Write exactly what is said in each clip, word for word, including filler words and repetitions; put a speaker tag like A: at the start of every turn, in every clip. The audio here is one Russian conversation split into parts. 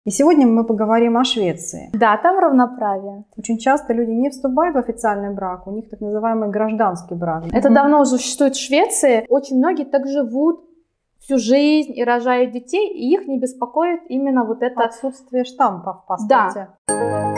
A: И сегодня мы поговорим о Швеции.
B: Да, там равноправие.
A: Очень часто люди не вступают в официальный брак, у них так называемый гражданский брак.
B: Это mm-hmm. давно уже существует в Швеции. Очень многие так живут всю жизнь и рожают детей, и их не беспокоит именно вот это...
A: Отсутствие штампа в паспорте.
B: Да.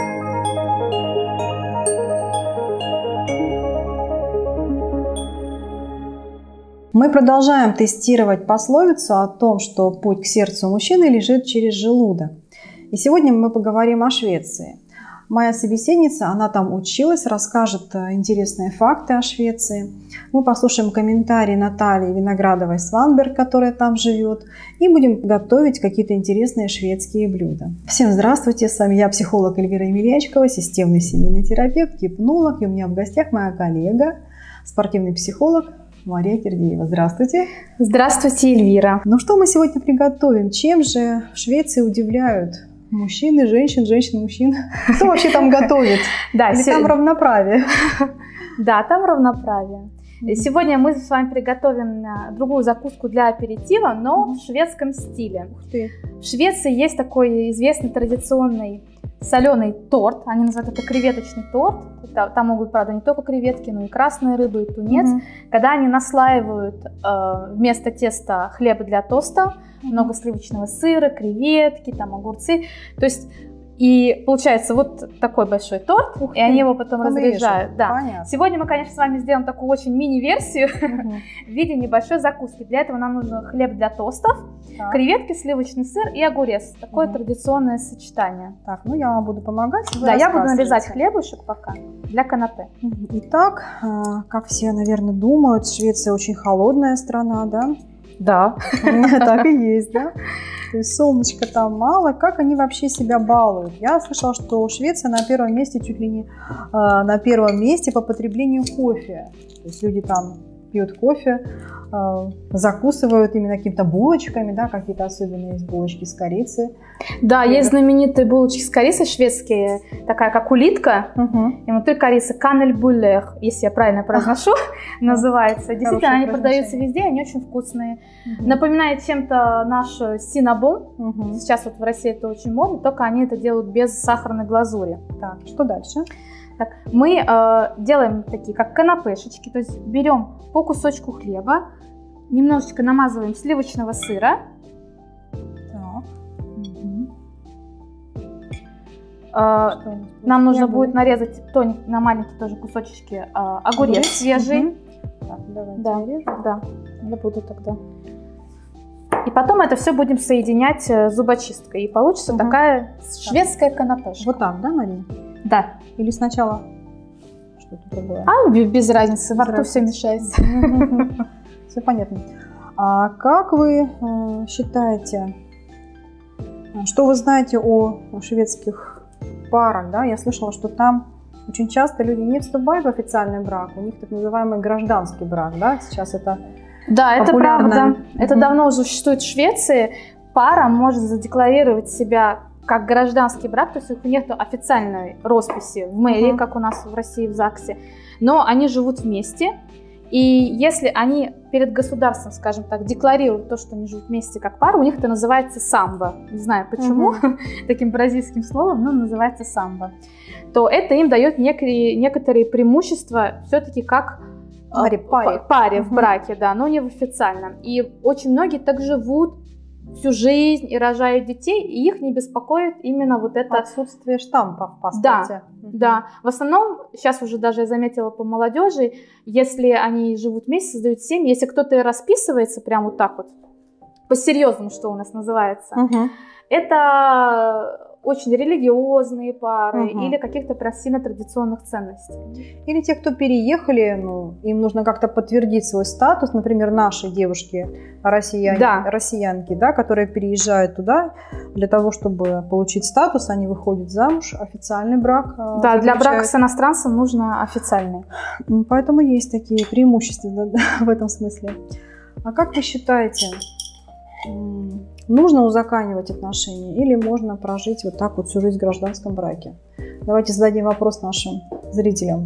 A: Мы продолжаем тестировать пословицу о том, что путь к сердцу мужчины лежит через желудок. И сегодня мы поговорим о Швеции. Моя собеседница, она там училась, расскажет интересные факты о Швеции. Мы послушаем комментарии Натальи Виноградовой-Сванберг, которая там живет, и будем готовить какие-то интересные шведские блюда. Всем здравствуйте, с вами я, психолог Эльвира Емельячкова, системный семейный терапевт, гипнолог, и у меня в гостях моя коллега, спортивный психолог Мария Кирдеева. Здравствуйте.
B: Здравствуйте, Эльвира.
A: Ну что мы сегодня приготовим? Чем же в Швеции удивляют мужчины, женщин, женщин, мужчин? Кто вообще там готовит?
B: Да,
A: или там равноправие?
B: Да, там равноправие. Сегодня мы с вами приготовим другую закуску для аперитива, но в шведском стиле.
A: Ух ты.
B: В Швеции есть такой известный традиционный соленый торт. Они называют это креветочный торт. Там могут, правда, не только креветки, но и красная рыба, и тунец. Mm-hmm. Когда они наслаивают э, вместо теста хлеба для тоста, mm-hmm. много сливочного сыра, креветки, там огурцы. То есть, и получается вот такой большой торт, Ух и ты. Они его потом разряжают. Да. Сегодня мы, конечно, с вами сделаем такую очень мини-версию mm-hmm. в виде небольшой закуски. Для этого нам нужен хлеб для тостов, так. креветки, сливочный сыр и огурец. Такое mm-hmm. традиционное сочетание.
A: Так, ну я вам буду помогать.
B: Да, я буду нарезать хлебушек пока для канапе.
A: Mm-hmm. Итак, как все, наверное, думают, Швеция очень холодная страна, да?
B: Да.
A: Так и есть, да? То есть солнышка там мало. Как они вообще себя балуют? Я слышала, что Швеция на первом месте, чуть ли не э, на первом месте по потреблению кофе. То есть люди там пьют кофе, э, закусывают именно какими-то булочками, да, какие-то особенные есть булочки с корицей.
B: Да, есть знаменитые булочки с корицей шведские, такая как улитка,
A: угу.
B: и внутри корицы каннельбуллер, если я правильно произношу, называется. Действительно, они продаются везде, они очень вкусные. Напоминает чем-то наш синнабон. Сейчас вот в России это очень модно, только они это делают без сахарной глазури.
A: Так, что дальше?
B: Так, мы э, делаем такие, как канапешечки, то есть берем по кусочку хлеба, немножечко намазываем сливочного сыра.
A: Так.
B: Э, нам нужно будет нарезать тоненько, на маленькие тоже кусочки э, огурец Огурец? свежий.
A: Угу. Так, давайте
B: да,
A: нарежем.
B: да, я буду тогда. И потом это все будем соединять зубочисткой, и получится угу. такая шведская канапешка.
A: Вот так, да, Мария?
B: Да.
A: Или сначала что-то другое?
B: А, без разницы, во рту все мешается.
A: Все понятно. А как вы э, считаете, что вы знаете о шведских парах? Да? Я слышала, что там очень часто люди не вступают в официальный брак, у них так называемый гражданский брак, да? Сейчас это
B: Да, это
A: популярно.
B: правда. Это давно уже существует в Швеции. Пара может задекларировать себя как гражданский брак, то есть у них нет официальной росписи в мэрии, uh-huh. как у нас в России в ЗАГСе, но они живут вместе, и если они перед государством, скажем так, декларируют то, что они живут вместе как пара, у них это называется самбо, не знаю почему, uh-huh. таким бразильским словом, но называется самбо, то это им дает некие, некоторые преимущества все-таки как
A: паре, паре.
B: паре
A: uh-huh.
B: в браке, да, но не в официальном. И очень многие так живут всю жизнь и рожают детей, и их не беспокоит именно вот это...
A: Отсутствие штампа в паспорте.
B: Да, угу. да. В основном, сейчас уже даже я заметила по молодежи, если они живут вместе, создают семьи, если кто-то и расписывается прямо вот так вот, по-серьезному, что у нас называется, угу. это очень религиозные пары угу. или каких-то прям сильно традиционных ценностей.
A: Или те, кто переехали, ну, им нужно как-то подтвердить свой статус, например, наши девушки, россияне,
B: да.
A: россиянки, да, которые переезжают туда для того, чтобы получить статус, они выходят замуж, официальный брак.
B: Да, заключают. Для брака с иностранцем нужно официальный.
A: Поэтому есть такие преимущества в этом смысле. А как вы считаете, нужно узаконивать отношения или можно прожить вот так вот всю жизнь в гражданском браке? Давайте зададим вопрос нашим зрителям.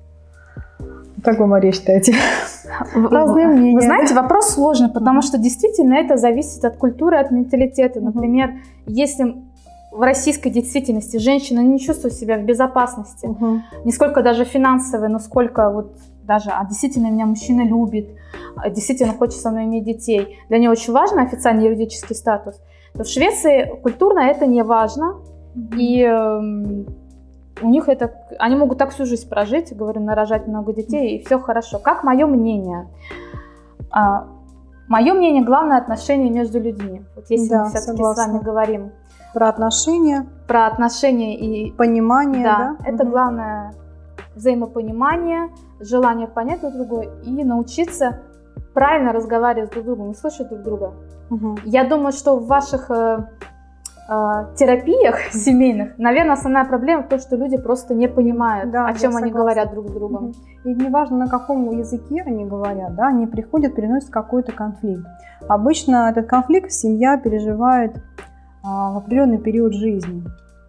A: Как вы, Мария, считаете? Разные мнения.
B: Вы знаете, вопрос сложный, потому что действительно это зависит от культуры, от менталитета. Например, если в российской действительности женщина не чувствует себя в безопасности, угу. не сколько даже финансовой, но сколько вот даже, а действительно меня мужчина любит, а действительно хочет со мной иметь детей. Для нее очень важен официальный юридический статус. То в Швеции культурно это не важно, угу. и э, у них это, они могут так всю жизнь прожить, говорю, нарожать много детей, и все хорошо. Как мое мнение? А, мое мнение, главное отношение между людьми. Вот если да, мы все-таки с вами говорим
A: про отношения,
B: про отношения и
A: понимание,
B: да,
A: да?
B: это
A: угу.
B: главное взаимопонимание, желание понять друг друга и научиться правильно разговаривать друг с другом и слышать друг друга. Угу. Я думаю, что в ваших э, э, терапиях семейных, наверное, основная проблема в том, что люди просто не понимают, да, о чем они говорят друг с другом.
A: Угу. И неважно, на каком языке они говорят, да, они приходят, переносят какой-то конфликт. Обычно этот конфликт семья переживает в определенный период жизни.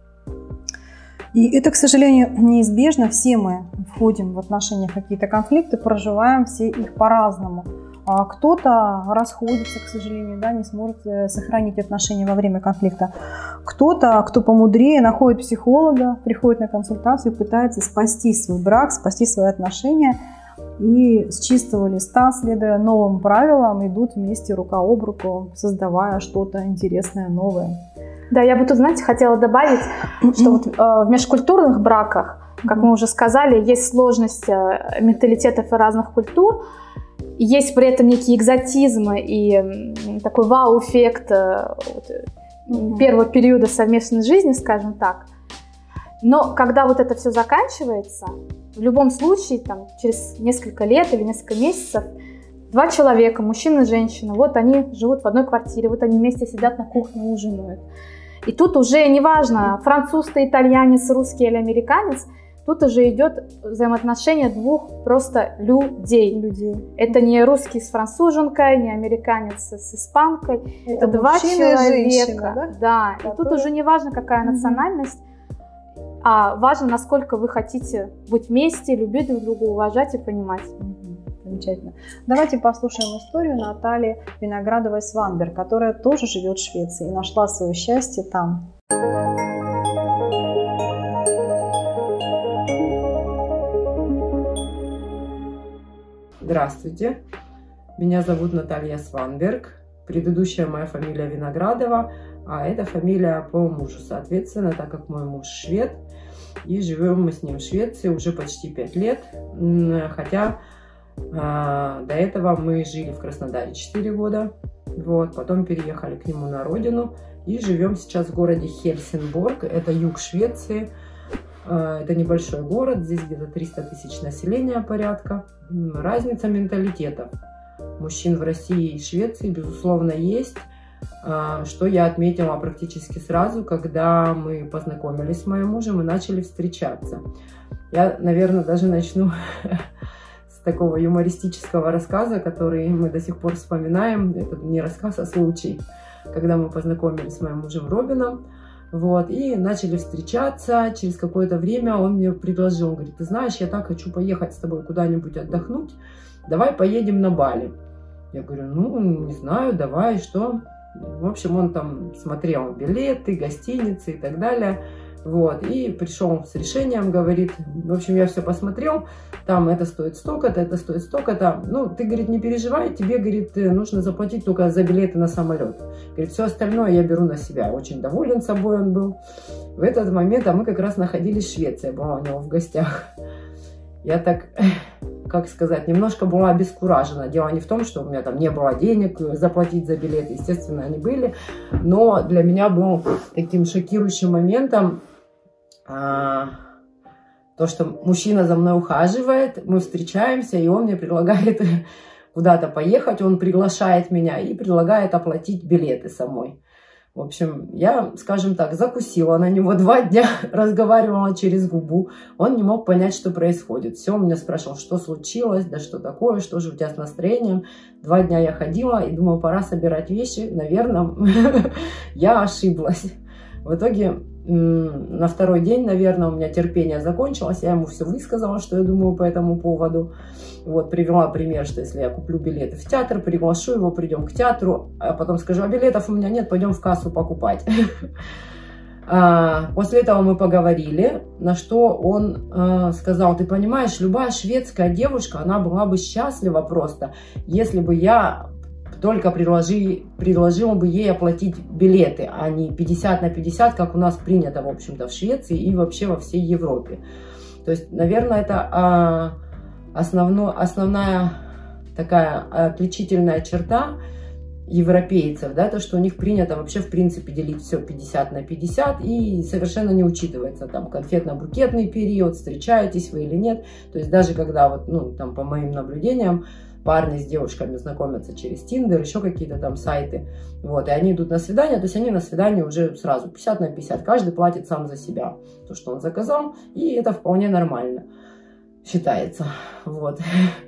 A: И это, к сожалению, неизбежно. Все мы входим в отношения в какие-то конфликты, проживаем все их по-разному. Кто-то расходится, к сожалению, да, не сможет сохранить отношения во время конфликта. Кто-то, кто помудрее, находит психолога, приходит на консультацию, пытается спасти свой брак, спасти свои отношения. И с чистого листа, следуя новым правилам, идут вместе рука об руку, создавая что-то интересное, новое.
B: Да, я бы тут, знаете, хотела добавить, что вот, э, в межкультурных браках, как мы уже сказали, есть сложность э, менталитетов и разных культур, есть при этом некий экзотизм и э, такой вау-эффект э, вот, первого периода совместной жизни, скажем так. Но когда вот это все заканчивается, в любом случае, там, через несколько лет или несколько месяцев, два человека, мужчина и женщина, вот они живут в одной квартире, вот они вместе сидят на кухне, ужинают. И тут уже неважно, француз ты, итальянец, русский или американец, тут уже идет взаимоотношение двух просто людей. людей. Это не русский с француженкой, не американец с испанкой, это, это два человека. Женщина, да? Да. И тут уже не важно, какая угу. национальность, а важно, насколько вы хотите быть вместе, любить друг друга, уважать и понимать.
A: Замечательно. Давайте послушаем историю Натальи Виноградовой-Сванберг, которая тоже живет в Швеции и нашла свое счастье там.
C: Здравствуйте, меня зовут Наталья Сванберг, предыдущая моя фамилия Виноградова, а это фамилия по мужу, соответственно, так как мой муж швед, и живем мы с ним в Швеции уже почти пять лет, хотя э, до этого мы жили в Краснодаре четыре года, вот, потом переехали к нему на родину и живем сейчас в городе Хельсинборг, это юг Швеции, э, это небольшой город, здесь где-то триста тысяч населения порядка, разница менталитетов мужчин в России и Швеции, безусловно, есть. Что я отметила практически сразу, когда мы познакомились с моим мужем и начали встречаться. Я, наверное, даже начну с такого юмористического рассказа, который мы до сих пор вспоминаем. Это не рассказ, а случай, когда мы познакомились с моим мужем Робином. Вот, и начали встречаться. Через какое-то время он мне предложил, он говорит: ты знаешь, я так хочу поехать с тобой куда-нибудь отдохнуть, давай поедем на Бали. Я говорю: ну, не знаю, давай, что... В общем, он там смотрел билеты, гостиницы и так далее. Вот. И пришел с решением, говорит, в общем, я все посмотрел, там это стоит столько-то, это стоит столько-то. Ну, ты, говорит, не переживай, тебе, говорит, нужно заплатить только за билеты на самолет. Говорит, все остальное я беру на себя. Очень доволен собой он был. В этот момент, а мы как раз находились в Швеции, я была у него в гостях. Я так, как сказать, немножко была обескуражена. Дело не в том, что у меня там не было денег заплатить за билеты, естественно, они были, но для меня был таким шокирующим моментом а, то, что мужчина за мной ухаживает, мы встречаемся, и он мне предлагает куда-то поехать, он приглашает меня и предлагает оплатить билеты самой. В общем, я, скажем так, закусила на него два дня, разговаривала через губу. Он не мог понять, что происходит. Все, он меня спрашивал, что случилось, да что такое, что же у тебя с настроением. Два дня я ходила и думала, пора собирать вещи. Наверное, я ошиблась. В итоге, на второй день, наверное, у меня терпение закончилось. Я ему все высказала, что я думаю по этому поводу. Вот, привела пример, что если я куплю билеты в театр, приглашу его, придем к театру, а потом скажу, а билетов у меня нет, пойдем в кассу покупать. После этого мы поговорили, на что он сказал: ты понимаешь, любая шведская девушка, она была бы счастлива просто, если бы я только предложи, предложила бы ей оплатить билеты, а не пятьдесят на пятьдесят, как у нас принято, в общем-то, в Швеции и вообще во всей Европе. То есть, наверное, это основно, основная такая отличительная черта европейцев, да, то, что у них принято вообще, в принципе, делить все пятьдесят на пятьдесят, и совершенно не учитывается там конфетно-букетный период, встречаетесь вы или нет. То есть даже когда, вот, ну, там, по моим наблюдениям, парни с девушками знакомятся через Тиндер, еще какие-то там сайты, вот, и они идут на свидание, то есть они на свидание уже сразу пятьдесят на пятьдесят, каждый платит сам за себя, то, что он заказал, и это вполне нормально считается, вот.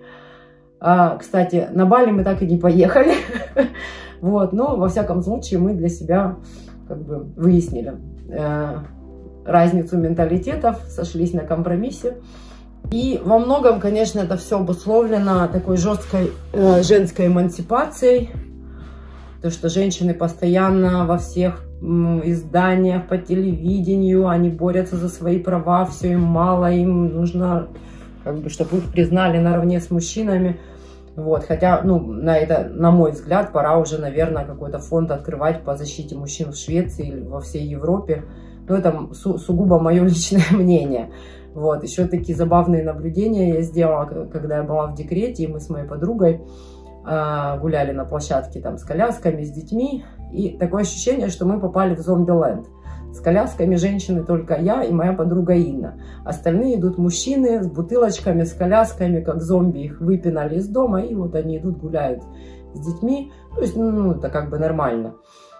C: А, кстати, на Бали мы так и не поехали, вот, но во всяком случае мы для себя как бы выяснили э, разницу менталитетов, сошлись на компромиссе. И во многом, конечно, это все обусловлено такой жесткой э, женской эмансипацией, то, что женщины постоянно во всех м, изданиях, по телевидению, они борются за свои права, все им мало, им нужно, как бы, чтобы их признали наравне с мужчинами. Вот, хотя, ну, на это, на мой взгляд, пора уже, наверное, какой-то фонд открывать по защите мужчин в Швеции или во всей Европе. Но это су сугубо мое личное мнение. Вот, еще такие забавные наблюдения я сделала, когда я была в декрете, и мы с моей подругой э, гуляли на площадке там с колясками, с детьми. И такое ощущение, что мы попали в зомби-ленд. С колясками женщины только я и моя подруга Инна. Остальные идут мужчины с бутылочками, с колясками, как зомби, их выпинали из дома, и вот они идут, гуляют с детьми. То есть, ну, это как бы нормально.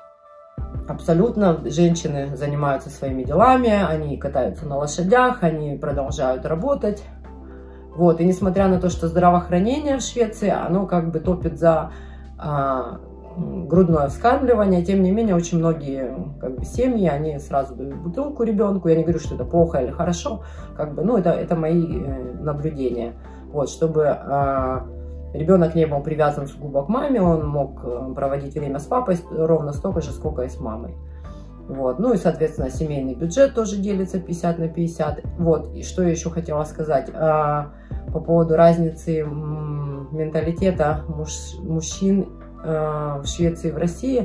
C: Абсолютно женщины занимаются своими делами, они катаются на лошадях, они продолжают работать. Вот, и несмотря на то, что здравоохранение в Швеции, оно как бы топит за а, грудное вскармливание, тем не менее, очень многие как бы семьи, они сразу дают бутылку ребенку. Я не говорю, что это плохо или хорошо, как бы, ну, это, это мои наблюдения. Вот, чтобы а, ребенок не был привязан сугубо к маме, он мог проводить время с папой ровно столько же, сколько и с мамой. Вот. Ну и, соответственно, семейный бюджет тоже делится пятьдесят на пятьдесят. Вот. И что я еще хотела сказать а, по поводу разницы м, менталитета муж, мужчин а, в Швеции и в России.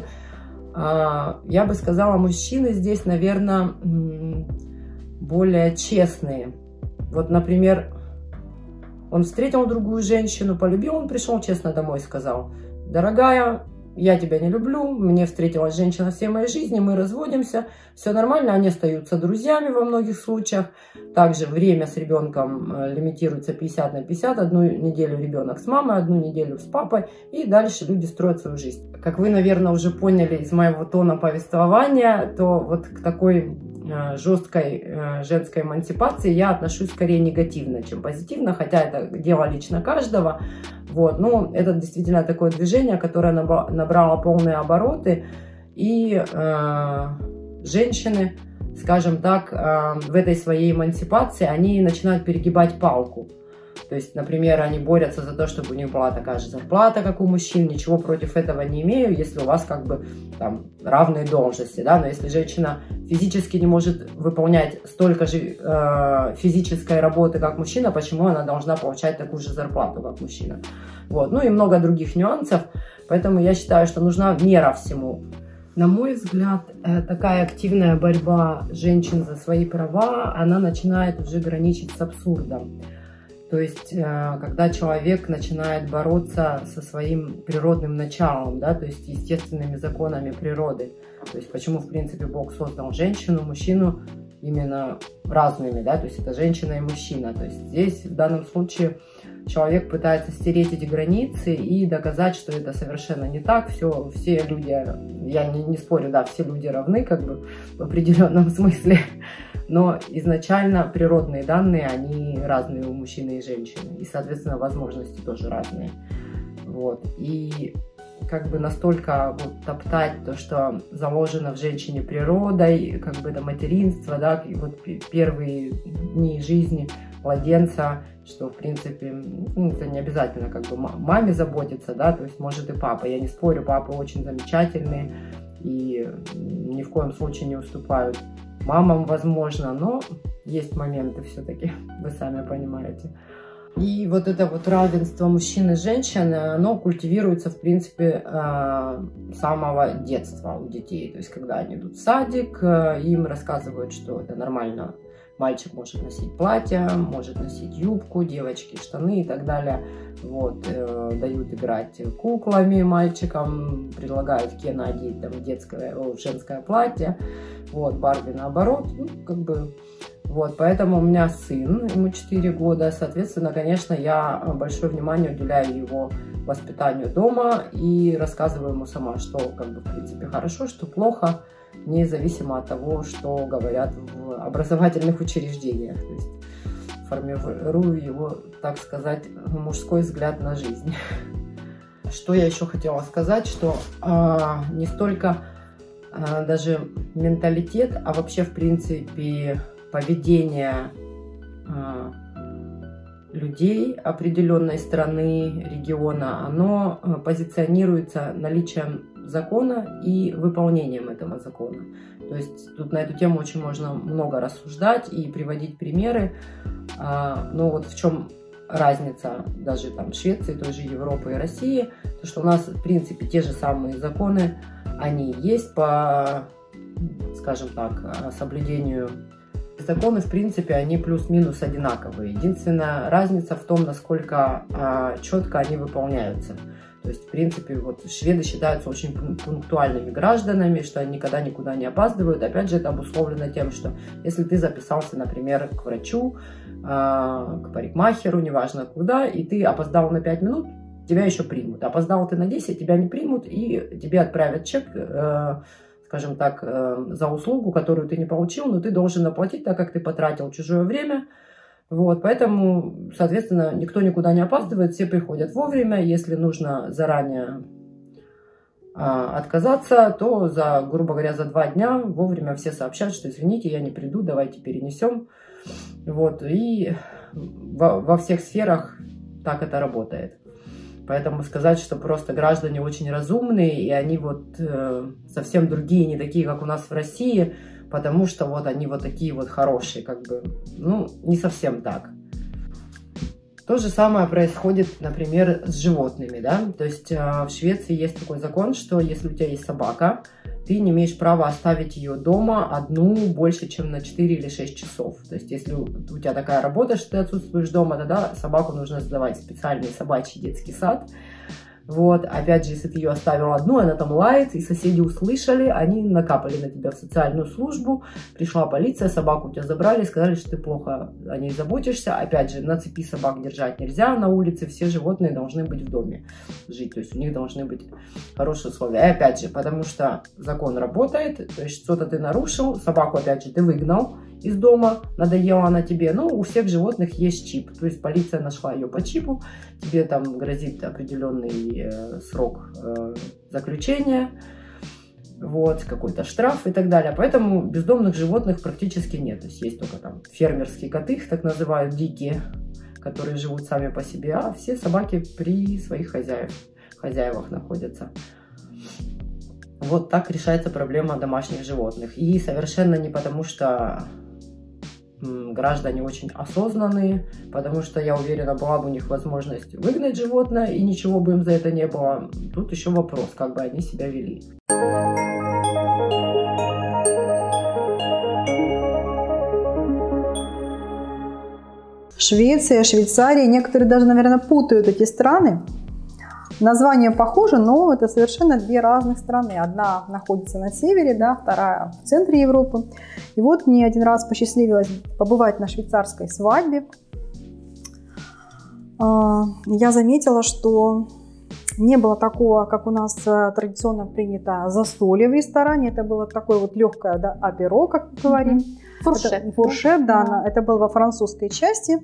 C: А, я бы сказала, мужчины здесь, наверное, м, более честные. Вот, например, он встретил другую женщину, полюбил, он пришел честно домой и сказал: дорогая, я тебя не люблю, мне встретилась женщина всей моей жизни, мы разводимся, все нормально, они остаются друзьями во многих случаях. Также время с ребенком лимитируется пятьдесят на пятьдесят, одну неделю ребенок с мамой, одну неделю с папой, и дальше люди строят свою жизнь. Как вы, наверное, уже поняли из моего тона повествования, то вот к такой жесткой женской эмансипации я отношусь скорее негативно, чем позитивно, хотя это дело лично каждого. Вот. Но это действительно такое движение, которое набрало полные обороты, и э, женщины, скажем так, э, в этой своей эмансипации, они начинают перегибать палку. То есть, например, они борются за то, чтобы у них была такая же зарплата, как у мужчин. Ничего против этого не имею, если у вас как бы там равные должности, да. Но если женщина физически не может выполнять столько же э, физической работы, как мужчина, почему она должна получать такую же зарплату, как мужчина? Вот. Ну и много других нюансов. Поэтому я считаю, что нужна мера всему. На мой взгляд, такая активная борьба женщин за свои права, она начинает уже граничить с абсурдом. То есть, когда человек начинает бороться со своим природным началом, да, то есть естественными законами природы. То есть, почему, в принципе, Бог создал женщину, мужчину именно разными, да, то есть это женщина и мужчина. То есть здесь, в данном случае, человек пытается стереть эти границы и доказать, что это совершенно не так. Все, все люди, я не, не спорю, да, все люди равны, как бы, в определенном смысле. Но изначально природные данные, они разные у мужчины и женщины. И, соответственно, возможности тоже разные. Вот. И как бы настолько вот топтать то, что заложено в женщине природой, как бы это материнство, да, и вот первые дни жизни младенца, что, в принципе, ну, это не обязательно как бы маме заботиться, да, то есть может и папа. Я не спорю, папы очень замечательные и ни в коем случае не уступают мамам возможно, но есть моменты все-таки, вы сами понимаете. И вот это вот равенство мужчин и женщин, оно культивируется, в принципе, с самого детства у детей. То есть, когда они идут в садик, им рассказывают, что это нормально. Мальчик может носить платье, может носить юбку, девочки штаны и так далее. Вот, э, дают играть куклами мальчикам, предлагают Кена одеть там детское, о, женское платье. Вот, Барби наоборот, ну, как бы... Вот, поэтому у меня сын, ему четыре года, соответственно, конечно, я большое внимание уделяю его воспитанию дома и рассказываю ему сама, что, как бы, в принципе, хорошо, что плохо, независимо от того, что говорят в образовательных учреждениях. То есть формирую его, так сказать, мужской взгляд на жизнь. Что я еще хотела сказать, что э, не столько э, даже менталитет, а вообще, в принципе, поведение э, людей определенной страны, региона, оно э, позиционируется наличием закона и выполнением этого закона. То есть тут на эту тему очень можно много рассуждать и приводить примеры. Э, но вот в чем разница даже там Швеции, той же Европы и России, то что у нас, в принципе, те же самые законы, они есть по, скажем так, соблюдению. Законы, в принципе, они плюс-минус одинаковые. Единственная разница в том, насколько а, четко они выполняются. То есть, в принципе, вот шведы считаются очень пунктуальными гражданами, что они никогда никуда не опаздывают. Опять же, это обусловлено тем, что если ты записался, например, к врачу, а, к парикмахеру, неважно куда, и ты опоздал на пять минут, тебя еще примут. Опоздал ты на десять, тебя не примут, и тебе отправят чек, э, скажем так, за услугу, которую ты не получил, но ты должен оплатить, так как ты потратил чужое время. Вот, поэтому, соответственно, никто никуда не опаздывает, все приходят вовремя. Если нужно заранее а, отказаться, то, за, грубо говоря, за два дня вовремя все сообщат, что извините, я не приду, давайте перенесем. Вот, и во, во всех сферах так это работает. Поэтому сказать, что просто граждане очень разумные, и они вот э, совсем другие, не такие, как у нас в России, потому что вот они вот такие вот хорошие, как бы, ну, не совсем так. То же самое происходит, например, с животными, да, то есть э, в Швеции есть такой закон, что если у тебя есть собака, ты не имеешь права оставить ее дома одну больше, чем на четыре или шесть часов. То есть, если у тебя такая работа, что ты отсутствуешь дома, тогда собаку нужно сдавать в специальный собачий детский сад. Вот, опять же, если ты ее оставил одну, она там лает, и соседи услышали, они накапали на тебя в социальную службу, пришла полиция, собаку у тебя забрали, сказали, что ты плохо о ней заботишься. Опять же, на цепи собак держать нельзя, на улице все животные должны быть в доме жить, то есть у них должны быть хорошие условия. И опять же, потому что закон работает, то есть что-то ты нарушил, собаку, опять же, ты выгнал из дома, надоела она тебе, но у всех животных есть чип, то есть полиция нашла ее по чипу, тебе там грозит определенный э, срок э, заключения, вот, какой-то штраф и так далее, поэтому бездомных животных практически нет, то есть есть только там фермерские коты, их так называют, дикие, которые живут сами по себе, а все собаки при своих хозяев, хозяевах находятся. Вот так решается проблема домашних животных, и совершенно не потому, что граждане очень осознанные, потому что, я уверена, была бы у них возможность выгнать животное, и ничего бы им за это не было. Тут еще вопрос, как бы они себя вели.
A: Швеция, Швейцария, некоторые даже, наверное, путают эти страны. Название похоже, но это совершенно две разных страны. Одна находится на севере, да, вторая в центре Европы. И вот мне один раз посчастливилось побывать на швейцарской свадьбе. Я заметила, что не было такого, как у нас традиционно принято, застолье в ресторане. Это было такое вот легкое, да, аперо, как мы говорим.
B: Фуршет.
A: Это, фуршет, да, да. Это было во французской части.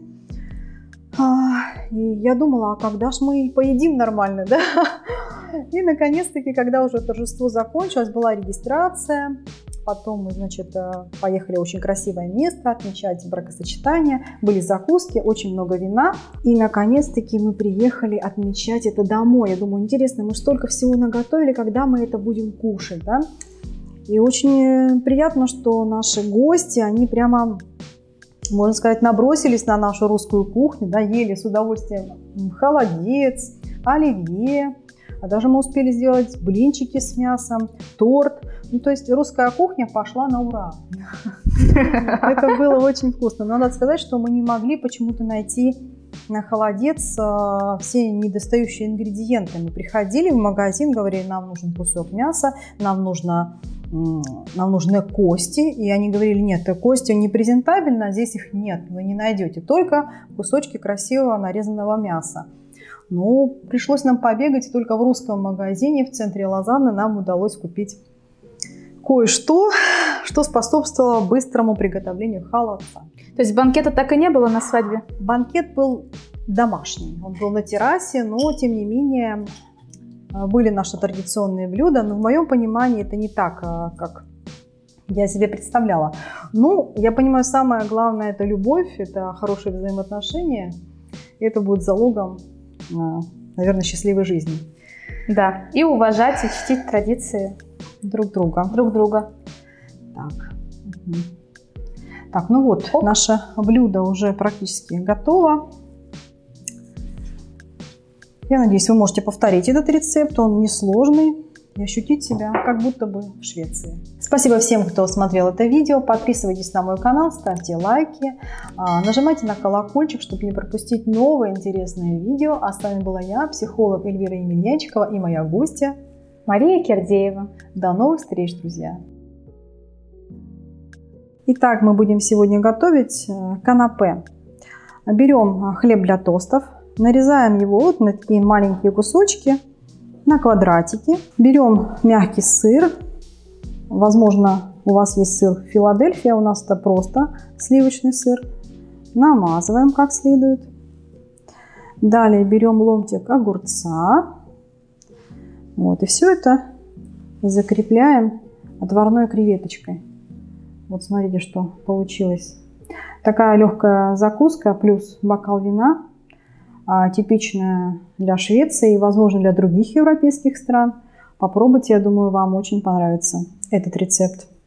A: И я думала, а когда ж мы поедим нормально, да? И наконец-таки, когда уже торжество закончилось, была регистрация. Потом мы, значит, поехали в очень красивое место отмечать бракосочетание. Были закуски, очень много вина. И наконец-таки мы приехали отмечать это домой. Я думаю, интересно, мы столько всего наготовили, когда мы это будем кушать, да? И очень приятно, что наши гости, они прямо, можно сказать, набросились на нашу русскую кухню, да, ели с удовольствием холодец, оливье, а даже мы успели сделать блинчики с мясом, торт. Ну, то есть русская кухня пошла на ура. Это было очень вкусно. Но надо сказать, что мы не могли почему-то найти на холодец все недостающие ингредиенты. Мы приходили в магазин, говорили, нам нужен кусок мяса, нам нужно... нам нужны кости, и они говорили, нет, кости не презентабельны, а здесь их нет, вы не найдете, только кусочки красивого нарезанного мяса. Ну, пришлось нам побегать, и только в русском магазине в центре Лозанны нам удалось купить кое-что, что способствовало быстрому приготовлению холодца.
B: То есть банкета так и не было на свадьбе?
A: Банкет был домашний, он был на террасе, но тем не менее... были наши традиционные блюда, но в моем понимании это не так, как я себе представляла. Ну, я понимаю, самое главное – это любовь, это хорошие взаимоотношения, и это будет залогом, наверное, счастливой жизни.
B: Да, и уважать и чтить традиции
A: друг друга.
B: Друг друга.
A: Так, угу. Так, ну вот, Оп. Наше блюдо уже практически готово. Я надеюсь, вы можете повторить этот рецепт, он несложный, и ощутить себя как будто бы в Швеции. Спасибо всем, кто смотрел это видео. Подписывайтесь на мой канал, ставьте лайки, нажимайте на колокольчик, чтобы не пропустить новые интересные видео. А с вами была я, психолог Эльвира Емельянчикова, и моя гостья
B: Мария Кердеева.
A: До новых встреч, друзья! Итак, мы будем сегодня готовить канапе. Берем хлеб для тостов. Нарезаем его вот на такие маленькие кусочки, на квадратики. Берем мягкий сыр. Возможно, у вас есть сыр Филадельфия, у нас это просто сливочный сыр. Намазываем как следует. Далее берем ломтик огурца. Вот, и все это закрепляем отварной креветочкой. Вот смотрите, что получилось. Такая легкая закуска плюс бокал вина. Типичная для Швеции и, возможно, для других европейских стран. Попробуйте, я думаю, вам очень понравится этот рецепт.